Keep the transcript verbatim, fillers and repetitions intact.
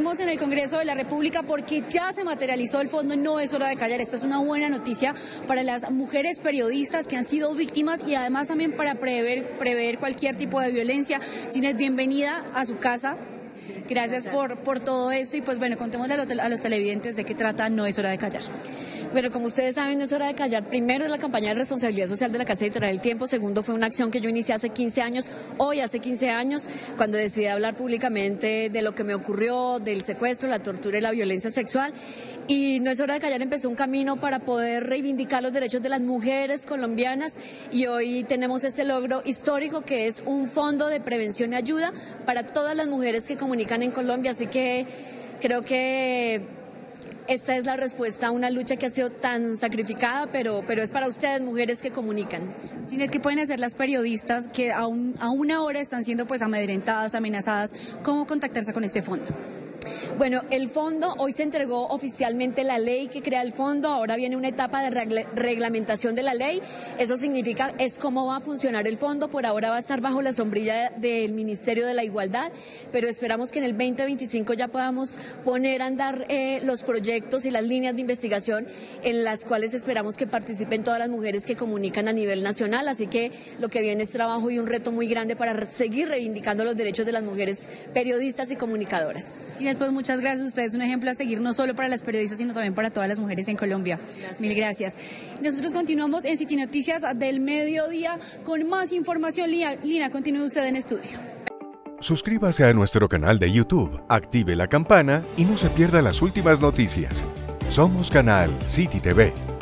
estamos en el Congreso de la República porque ya se materializó el fondo No es hora de callar. Esta es una buena noticia para las mujeres periodistas que han sido víctimas y además también para prever, prever cualquier tipo de violencia. Ginette, bienvenida a su casa. Gracias por, por todo esto y pues bueno, contémosle a los, a los televidentes de qué trata No es hora de callar. Bueno, como ustedes saben, No es hora de callar. Primero es la campaña de responsabilidad social de la Casa Editorial El Tiempo. Segundo, fue una acción que yo inicié hace quince años, hoy hace quince años, cuando decidí hablar públicamente de lo que me ocurrió, del secuestro, la tortura y la violencia sexual. Y No es hora de callar empezó un camino para poder reivindicar los derechos de las mujeres colombianas y hoy tenemos este logro histórico que es un fondo de prevención y ayuda para todas las mujeres que comunican en Colombia. Así que creo que esta es la respuesta a una lucha que ha sido tan sacrificada, pero, pero es para ustedes, mujeres que comunican. Ginette, ¿qué pueden hacer las periodistas que aún, a una hora están siendo pues amedrentadas, amenazadas? ¿Cómo contactarse con este fondo? Bueno, el fondo, hoy se entregó oficialmente la ley que crea el fondo, ahora viene una etapa de regla, reglamentación de la ley, eso significa, es cómo va a funcionar el fondo, por ahora va a estar bajo la sombrilla del Ministerio de la Igualdad, pero esperamos que en el veinte veinticinco ya podamos poner a andar eh, los proyectos y las líneas de investigación en las cuales esperamos que participen todas las mujeres que comunican a nivel nacional, así que lo que viene es trabajo y un reto muy grande para seguir reivindicando los derechos de las mujeres periodistas y comunicadoras. Ginette, pues muchas gracias. Usted es un ejemplo a seguir no solo para las periodistas, sino también para todas las mujeres en Colombia. Gracias. Mil gracias. Nosotros continuamos en City Noticias del Mediodía con más información. Lina, Lina, continúe usted en estudio. Suscríbase a nuestro canal de YouTube, active la campana y no se pierda las últimas noticias. Somos Canal City T V.